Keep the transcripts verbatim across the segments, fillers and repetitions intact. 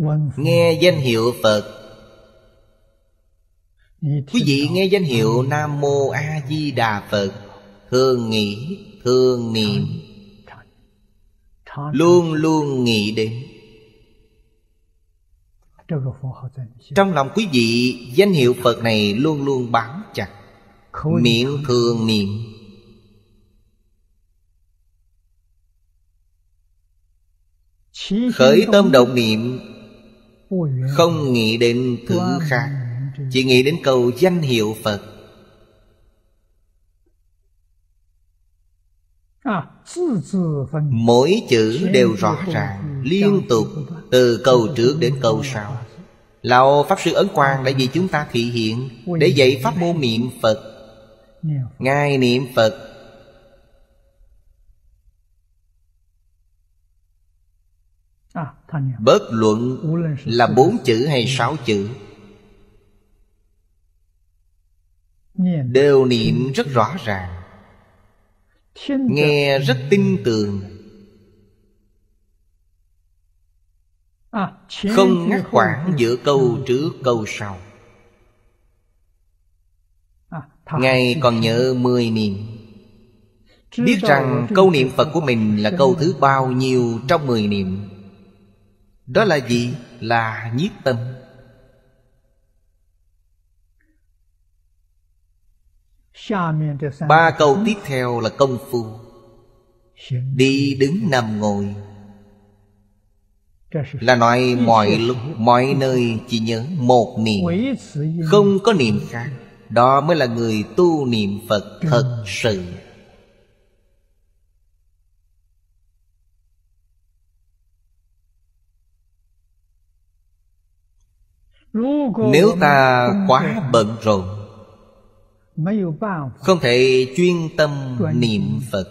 Nghe danh hiệu Phật. Quý vị nghe danh hiệu Nam Mô A Di Đà Phật, thường nghĩ, thường niệm, luôn luôn nghĩ đến. Trong lòng quý vị, danh hiệu Phật này luôn luôn bám chặt, miệng thường niệm. Khởi tâm động niệm, không nghĩ đến thứ khác, chỉ nghĩ đến câu danh hiệu Phật. Mỗi chữ đều rõ ràng, liên tục, từ câu trước đến câu sau. Lão Pháp Sư Ấn Quang đã vì chúng ta thị hiện, để dạy pháp môn niệm Phật. Ngài niệm Phật bất luận là bốn chữ hay sáu chữ, đều niệm rất rõ ràng, nghe rất tin tưởng, không ngắt quãng giữa câu trước câu sau. Ngài còn nhớ mười niệm, biết rằng câu niệm Phật của mình là câu thứ bao nhiêu trong mười niệm. Đó là gì? Là nhiếp tâm. Ba câu tiếp theo là công phu, đi đứng nằm ngồi, là nói mọi lúc mọi nơi chỉ nhớ một niệm, không có niệm khác. Đó mới là người tu niệm Phật thật sự. Nếu ta quá bận rộn, không thể chuyên tâm niệm Phật,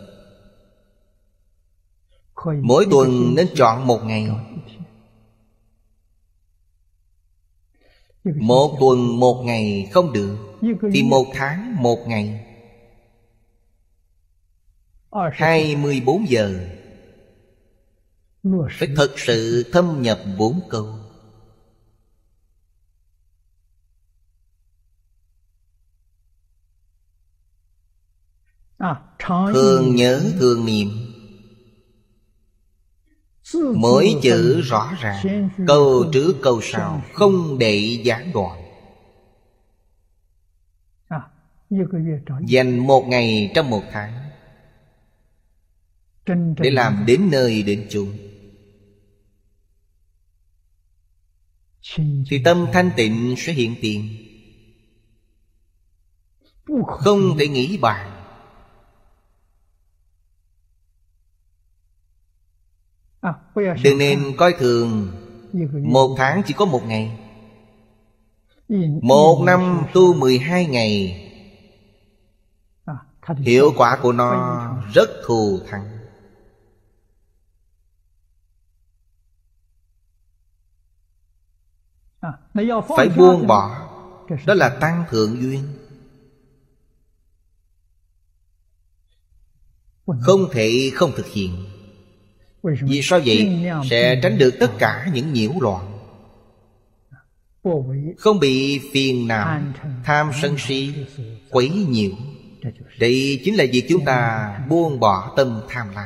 mỗi tuần nên chọn một ngày. Một tuần một ngày không được, thì một tháng một ngày, hai mươi bốn giờ, phải thật sự thâm nhập bốn câu. Thường nhớ thường niệm, mỗi chữ rõ ràng, câu trước câu sau, không để gián đoạn. Dành một ngày trong một tháng để làm đến nơi đến chốn, thì tâm thanh tịnh sẽ hiện tiền, không thể nghĩ bàn. Đừng nên coi thường một tháng chỉ có một ngày, một năm tu mười hai ngày. Hiệu quả của nó rất thù thắng. Phải buông bỏ, đó là tăng thượng duyên. Không thể không thực hiện. Vì sao vậy? Sẽ tránh được tất cả những nhiễu loạn, không bị phiền não, tham sân si quấy nhiễu. Đây chính là việc chúng ta buông bỏ tâm tham lam.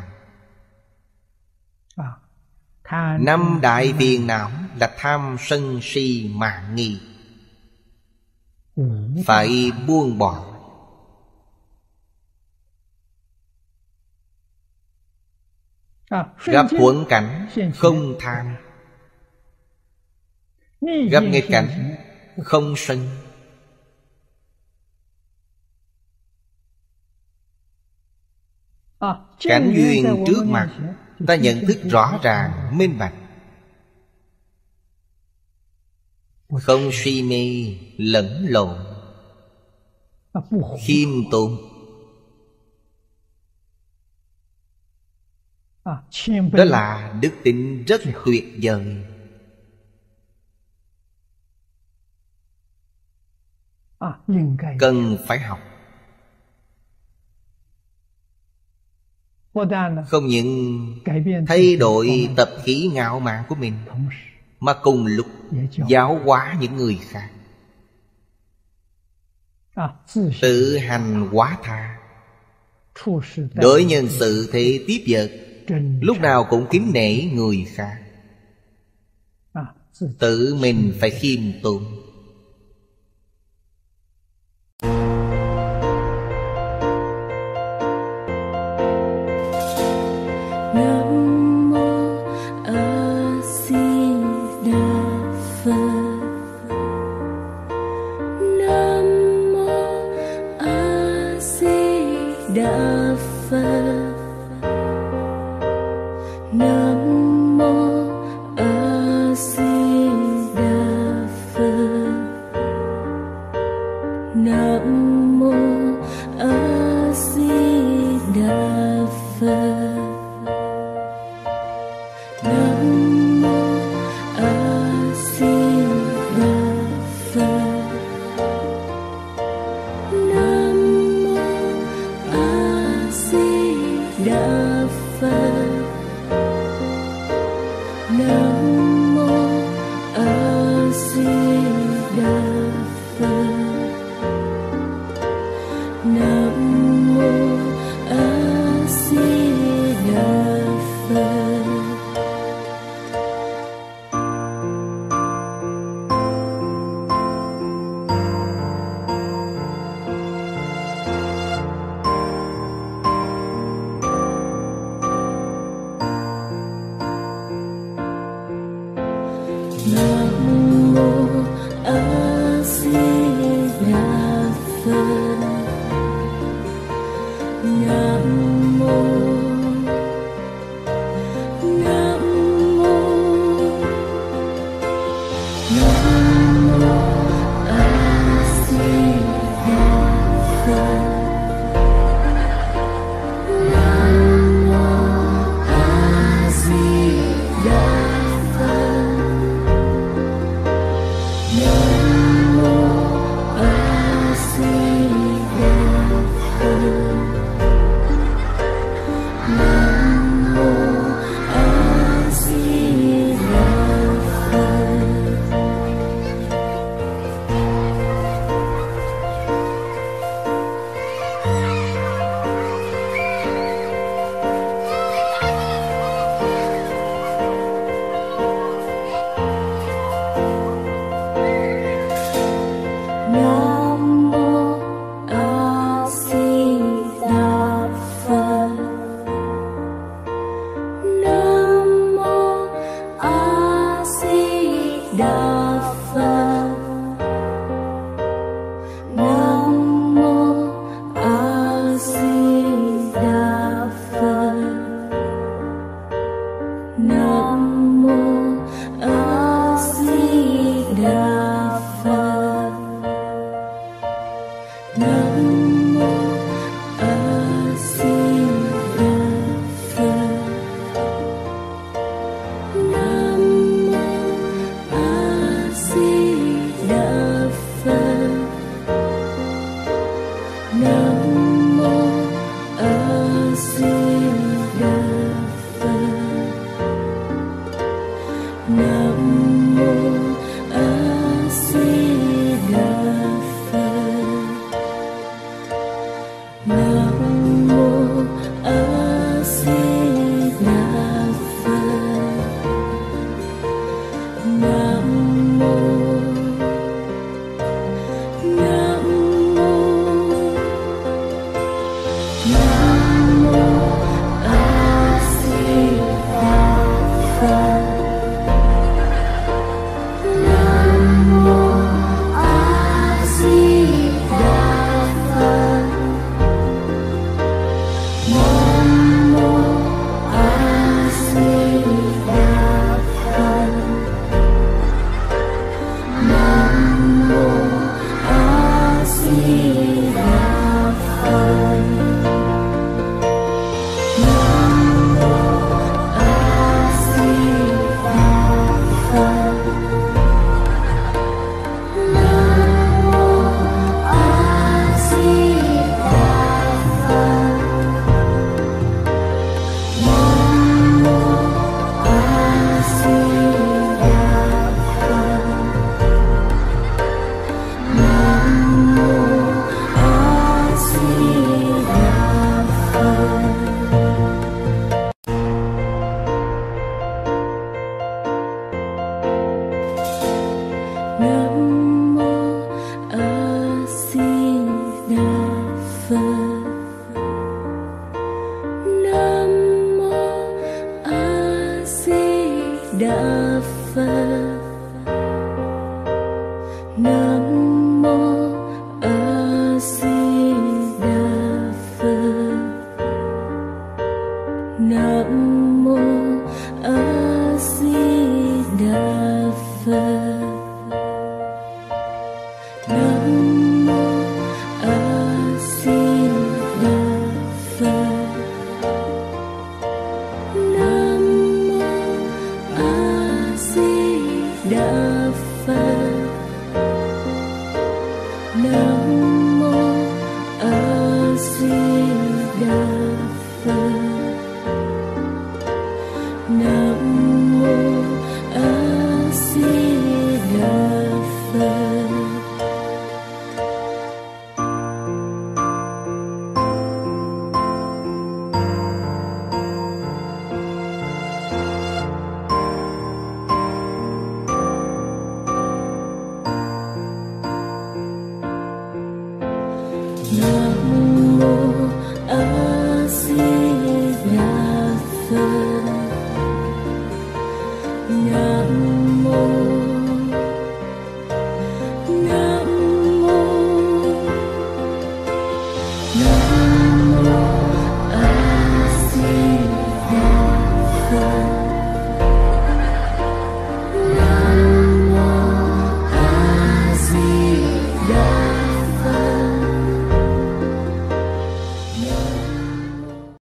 Năm đại phiền não là tham sân si mạn nghi, phải buông bỏ. Gặp thuận cảnh không tham, gặp nghịch cảnh không sân. Cảnh duyên trước mặt ta nhận thức rõ ràng minh bạch, không si mê lẫn lộn, khiêm tốn. Đó là đức tính rất tuyệt vời. Cần phải học. Không những thay đổi tập khí ngạo mạn của mình, mà cùng lúc giáo hóa những người khác. Tự hành hóa tha. Đối nhân sự thế tiếp vật, lúc nào cũng kính nể người khác. Tự mình phải khiêm tốn. Đà Phật. Nam mô A Di Đà Phật. Nam mô A Di Đà Phật.